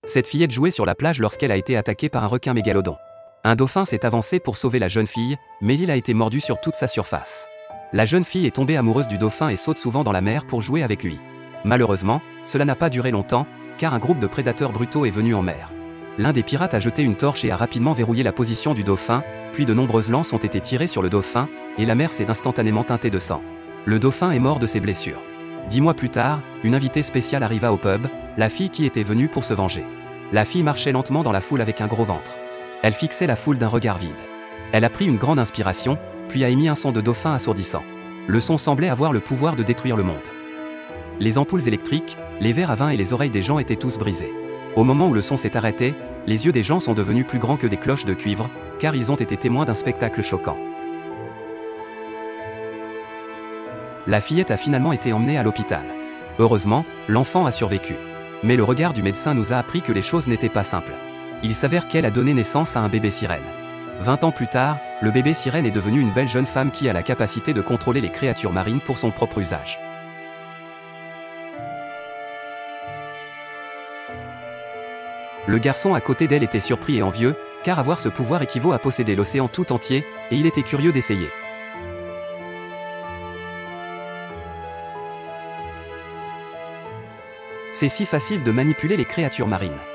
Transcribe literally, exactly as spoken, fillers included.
Cette fillette jouait sur la plage lorsqu'elle a été attaquée par un requin mégalodon. Un dauphin s'est avancé pour sauver la jeune fille, mais il a été mordu sur toute sa surface. La jeune fille est tombée amoureuse du dauphin et saute souvent dans la mer pour jouer avec lui. Malheureusement, cela n'a pas duré longtemps, car un groupe de prédateurs brutaux est venu en mer. L'un des pirates a jeté une torche et a rapidement verrouillé la position du dauphin, puis de nombreuses lances ont été tirées sur le dauphin, et la mer s'est instantanément teintée de sang. Le dauphin est mort de ses blessures. Dix mois plus tard, une invitée spéciale arriva au pub, la fille qui était venue pour se venger. La fille marchait lentement dans la foule avec un gros ventre. Elle fixait la foule d'un regard vide. Elle a pris une grande inspiration, puis a émis un son de dauphin assourdissant. Le son semblait avoir le pouvoir de détruire le monde. Les ampoules électriques, les verres à vin et les oreilles des gens étaient tous brisés. Au moment où le son s'est arrêté, les yeux des gens sont devenus plus grands que des cloches de cuivre, car ils ont été témoins d'un spectacle choquant. La fillette a finalement été emmenée à l'hôpital. Heureusement, l'enfant a survécu. Mais le regard du médecin nous a appris que les choses n'étaient pas simples. Il s'avère qu'elle a donné naissance à un bébé sirène. Vingt ans plus tard, le bébé sirène est devenu une belle jeune femme qui a la capacité de contrôler les créatures marines pour son propre usage. Le garçon à côté d'elle était surpris et envieux, car avoir ce pouvoir équivaut à posséder l'océan tout entier, et il était curieux d'essayer. C'est si facile de manipuler les créatures marines.